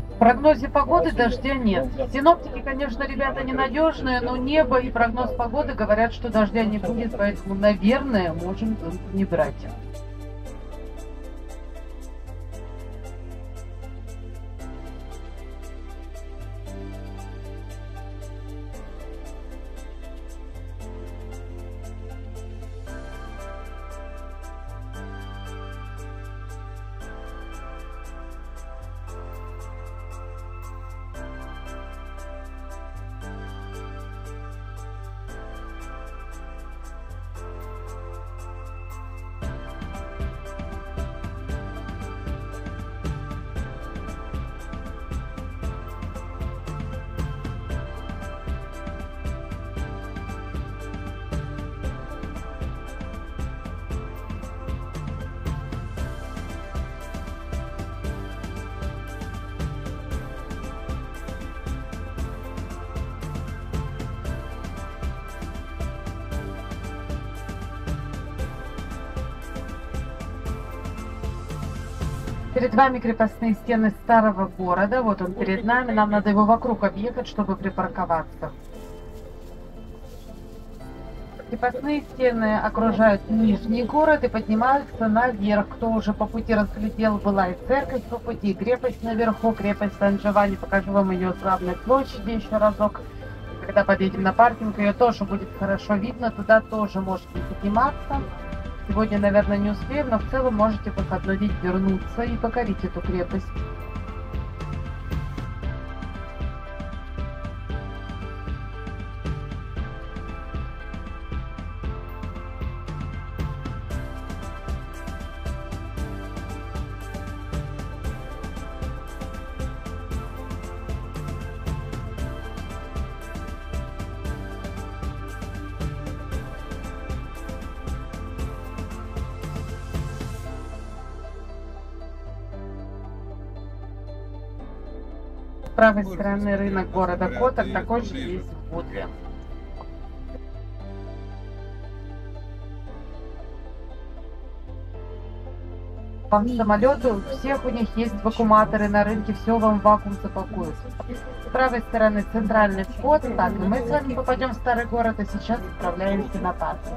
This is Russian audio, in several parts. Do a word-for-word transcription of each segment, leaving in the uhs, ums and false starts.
В прогнозе погоды дождя нет. Синоптики, конечно, ребята ненадежные, но небо и прогноз погоды говорят, что дождя не будет, поэтому, наверное, можем не брать. Перед вами крепостные стены старого города. Вот он перед нами. Нам надо его вокруг объехать, чтобы припарковаться. Крепостные стены окружают нижний город и поднимаются наверх. Кто уже по пути разглядел, была и церковь по пути, и крепость наверху, крепость Сан-Джованни. Покажу вам ее с главной площади еще разок. И когда подъедем на паркинг, ее тоже будет хорошо видно. Туда тоже можете подниматься. Сегодня, наверное, не успеем, но в целом можете в выходной день вернуться и покорить эту крепость. С правой стороны рынок города Коток, такой же есть в Будле. По самолету у всех у них есть вакууматоры на рынке, все вам в вакуум запакуют. С правой стороны центральный вход, так, и мы с вами попадем в старый город, а сейчас отправляемся на паркинг.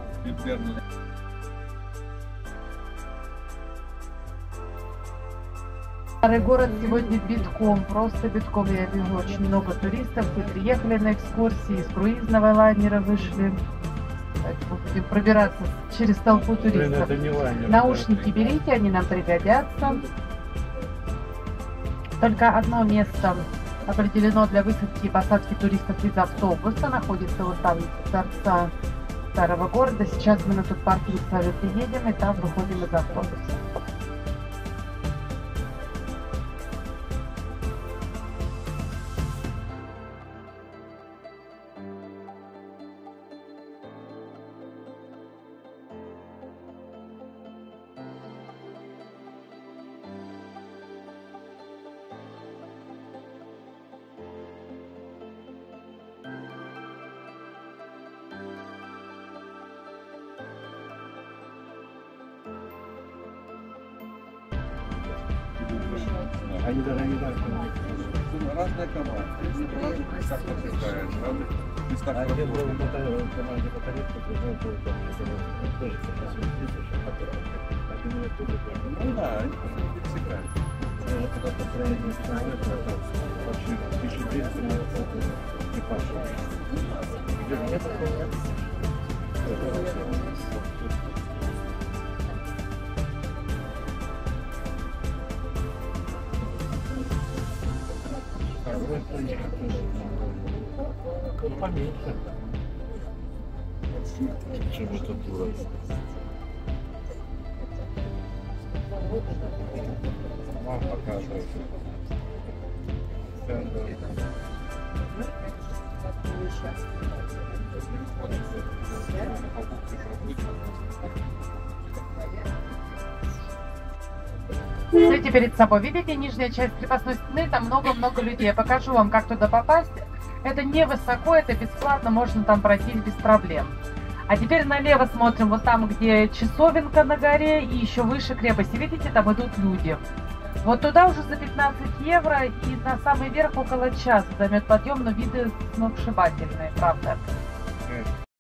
Старый город сегодня битком, просто битком. Я вижу очень много туристов, которые приехали на экскурсии, из круизного лайнера вышли. Поэтому будем пробираться через толпу туристов. Наушники берите, они нам пригодятся. Только одно место определено для высадки и посадки туристов из автобуса. Находится вот там, в торца старого города. Сейчас мы на тот паркинг с вами приедем и там выходим из автобуса. Они даже не знают, разная команда. Как подтверждаешь, правда? а где была команда батарейка, то тоже ну да, они пересекают. когда построение человека, вообще тысяча двести экипаж. Где нет такого? Ну, поменьше. Чем это дура? Вам показывает. Смотрите перед собой, видите нижняя часть крепостной стены, там много-много людей. Я покажу вам, как туда попасть. Это невысоко, это бесплатно, можно там пройти без проблем. А теперь налево смотрим, вот там, где часовенка на горе и еще выше крепости. Видите, там идут люди. Вот туда уже за пятнадцать евро и на самый верх около часа займет подъем, но виды сногсшибательные, правда.